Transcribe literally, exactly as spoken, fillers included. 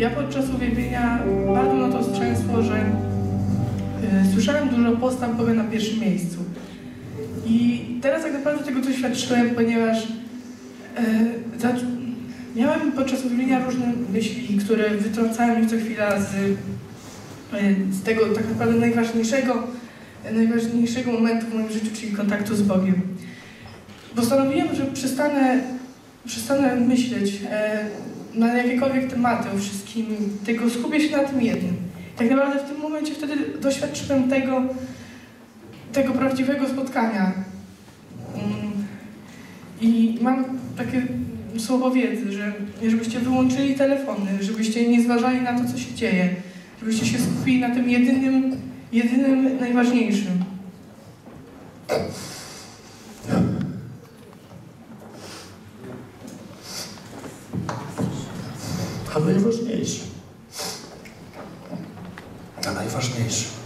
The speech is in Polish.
ja podczas uwielbienia bardzo na to strzęsło, że y, słyszałem dużo postaw Boga na pierwszym miejscu. I teraz tak naprawdę tego doświadczyłem, ponieważ y, za, miałem podczas uwielbienia różne myśli, które wytrącały mnie co chwila z, y, z tego tak naprawdę najważniejszego, najważniejszego momentu w moim życiu, czyli kontaktu z Bogiem. Postanowiłem, że przestanę, przestanę myśleć e, na jakiekolwiek tematy o wszystkim, tylko skupię się na tym jednym. Tak naprawdę w tym momencie wtedy doświadczyłem tego, tego prawdziwego spotkania. Mm. I mam takie słowo wiedzy, że żebyście wyłączyli telefony, żebyście nie zważali na to, co się dzieje, żebyście się skupili na tym jedynym, jedynym najważniejszym. A najważniejsze. A najważniejsze.